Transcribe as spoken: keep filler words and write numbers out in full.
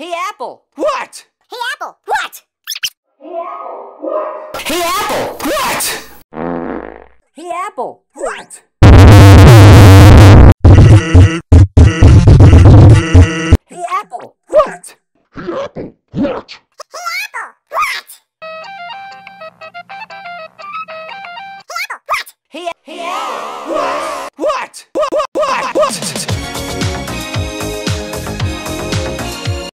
Hey, Apple. What? Hey, Apple, what? Hey, Apple! What? Hey, Apple. What? Hey, Apple. What? Hey, Apple, what? Hey, hey,